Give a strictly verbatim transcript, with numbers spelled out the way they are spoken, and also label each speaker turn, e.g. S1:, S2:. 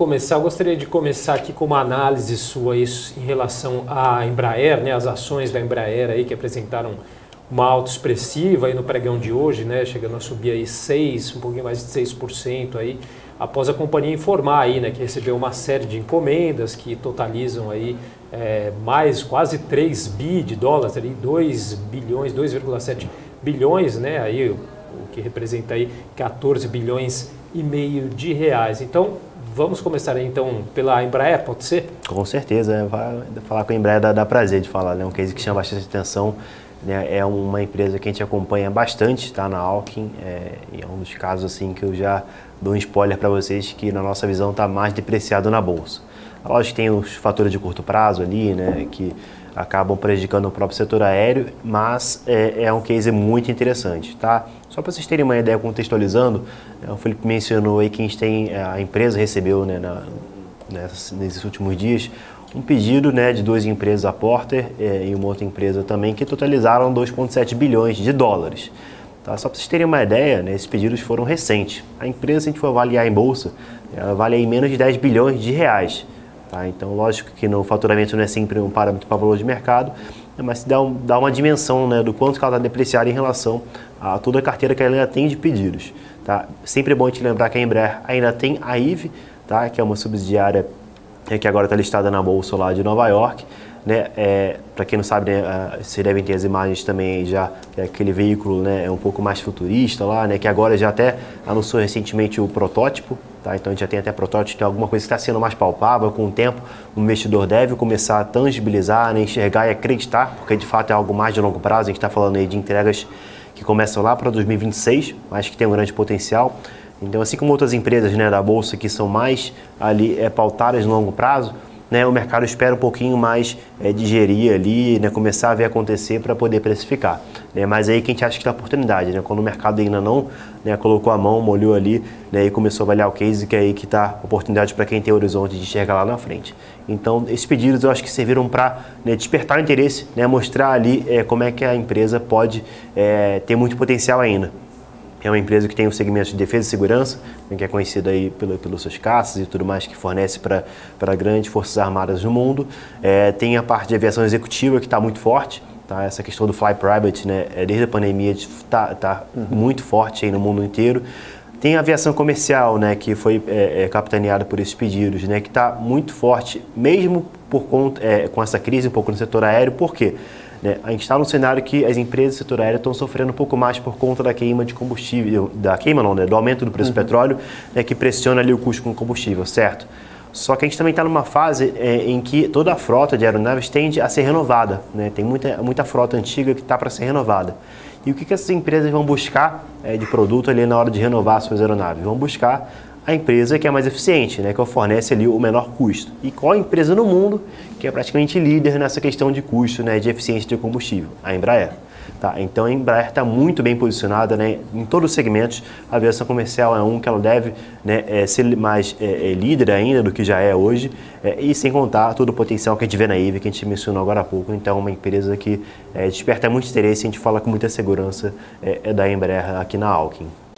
S1: começar, eu gostaria de começar aqui com uma análise sua isso, em relação à Embraer, né, as ações da Embraer aí que apresentaram uma alta expressiva aí no pregão de hoje, né, chegando a subir aí seis, um pouquinho mais de seis por cento aí, após a companhia informar aí, né, que recebeu uma série de encomendas que totalizam aí é, mais quase três bi de dólares, ali dois bilhões, dois vírgula sete bilhões, né, aí o, o que representa aí quatorze bilhões e meio de reais. Então, vamos começar aí, então pela Embraer, pode ser?
S2: Com certeza, falar com a Embraer dá, dá prazer de falar, né? Um case que chama bastante atenção, né? É uma empresa que a gente acompanha bastante, tá, na Alckmin, é, e é um dos casos assim que eu já dou um spoiler para vocês que na nossa visão está mais depreciado na bolsa. Lógico que tem os fatores de curto prazo ali, né, que acabam prejudicando o próprio setor aéreo, mas é, é um case muito interessante, tá? Só para vocês terem uma ideia, contextualizando, o Felipe mencionou aí que a gente tem, a empresa recebeu, né, na, nessas, nesses últimos dias, um pedido, né, de duas empresas, a Porter é, e uma outra empresa também, que totalizaram dois vírgula sete bilhões de dólares. Tá? Só para vocês terem uma ideia, né, esses pedidos foram recentes. A empresa, se a gente for avaliar em bolsa, ela vale aí menos de dez bilhões de reais. Tá? Então, lógico que no faturamento não é sempre um parâmetro para valor de mercado, mas dá, um, dá uma dimensão, né, do quanto que ela está depreciada em relação a toda a carteira que ela ainda tem de pedidos. Tá? Sempre é bom a gente lembrar que a Embraer ainda tem a I V E, tá? Que é uma subsidiária é, que agora está listada na bolsa lá de Nova York. Né? É, para quem não sabe, né, vocês devem ter as imagens também já, é aquele veículo, né, é um pouco mais futurista lá, né, que agora já até anunciou recentemente o protótipo, tá? Então a gente já tem até protótipo, tem alguma coisa que está sendo mais palpável. Com o tempo o investidor deve começar a tangibilizar, né, enxergar e acreditar, porque de fato é algo mais de longo prazo. A gente está falando aí de entregas que começam lá para dois mil e vinte e seis, mas que tem um grande potencial. Então, assim como outras empresas, né, da bolsa que são mais ali é, pautadas no longo prazo, né, o mercado espera um pouquinho mais é, digerir ali, né, começar a ver acontecer para poder precificar. Né, mas aí que a gente acha que dá oportunidade, né, quando o mercado ainda não, né, colocou a mão, molhou ali, né, e começou a avaliar o case, que é aí que está a oportunidade para quem tem horizonte de enxergar lá na frente. Então, esses pedidos eu acho que serviram para, né, despertar o interesse, né, mostrar ali é, como é que a empresa pode é, ter muito potencial ainda. É uma empresa que tem o segmento de defesa e segurança, que é conhecida aí pelo, pelos seus caças e tudo mais, que fornece para grandes forças armadas no mundo. É, tem a parte de aviação executiva, que está muito forte. Tá? Essa questão do Fly Private, né, desde a pandemia, está tá uhum. muito forte aí no mundo inteiro. Tem a aviação comercial, né, que foi é, é, capitaneada por esses pedidos, né, que está muito forte, mesmo por conta, é, com essa crise um pouco no setor aéreo. Por quê? Né, a gente está num cenário que as empresas do setor aéreo estão sofrendo um pouco mais por conta da queima de combustível, da queima não, né, do aumento do preço uhum. do petróleo, né, que pressiona ali o custo com combustível, certo? Só que a gente também está numa fase é, em que toda a frota de aeronaves tende a ser renovada, né? Tem muita, muita frota antiga que está para ser renovada. E o que, que essas empresas vão buscar é, de produto ali na hora de renovar suas aeronaves? Vão buscar a empresa que é mais eficiente, né, que fornece ali o menor custo. E qual a empresa no mundo que é praticamente líder nessa questão de custo, né, de eficiência de combustível? A Embraer. Tá? Então a Embraer está muito bem posicionada, né, em todos os segmentos. A aviação comercial é um que ela deve, né, é, ser mais é, é, líder ainda do que já é hoje, é, e sem contar todo o potencial que a gente vê na I V E, que a gente mencionou agora há pouco. Então é uma empresa que é, desperta muito interesse e a gente fala com muita segurança é, é da Embraer aqui na Alckmin.